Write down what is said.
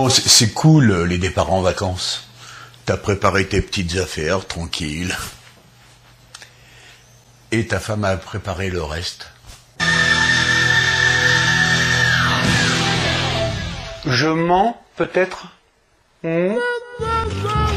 Bon, c'est cool, les départs en vacances. T'as préparé tes petites affaires, tranquille. Et ta femme a préparé le reste. Je mens, peut-être?